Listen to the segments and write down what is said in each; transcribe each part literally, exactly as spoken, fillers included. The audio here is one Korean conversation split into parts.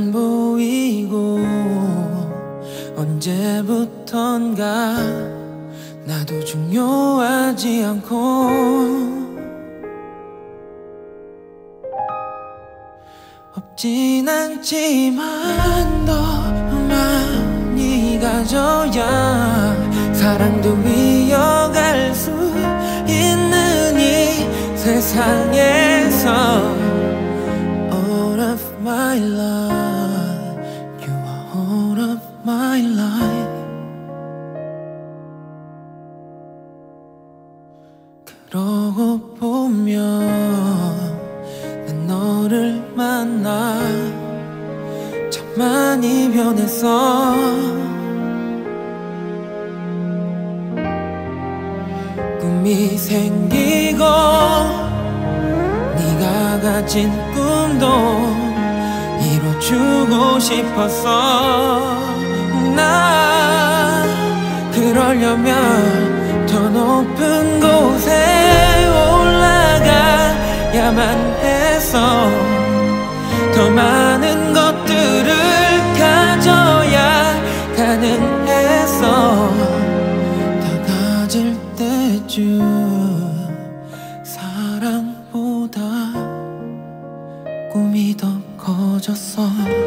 안 보이고 언제부턴가 나도 중요하지 않고 없진 않지만 더 많이 가져야 사랑도 이어갈 수 있는 이 세상에서 All of my life, you are all of my life. 그러고 보면 난 너를 만나 참 많이 변했어. 꿈이 생기고 네가 가진 꿈도 이뤄주고 싶었어. 나 그러려면 더 높은 곳에 올라가야만 했어. 더 많은 것들을 가져야 가능했어. 다 가질 때쯤 사랑보다 꿈이 더 커졌어.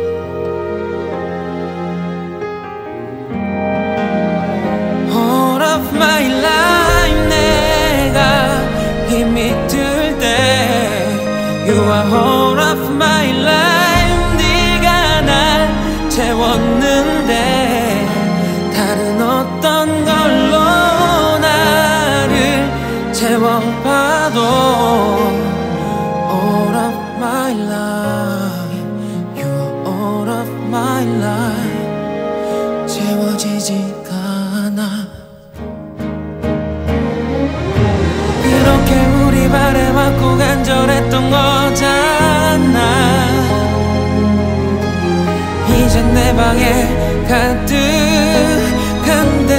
All of my life 내가 힘이 들 때 You are all of my life. 네가 날 채웠는데 다른 어떤 걸로 나를 채워봐도 All of my life, you are all of my life. 채워지지가 않아. 그렇게 우리 바래왔고 간절했던 거잖아. 이젠 내 방에 가득한데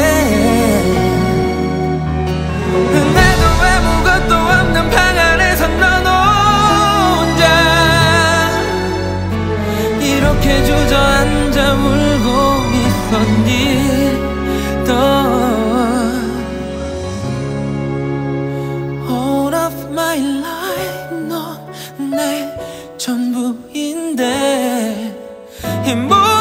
나도 아무것도 없는 방 안에서 넌 혼자 이렇게 주저앉아 울고 있었니. 또 All of my life 넌 내 전부인데 이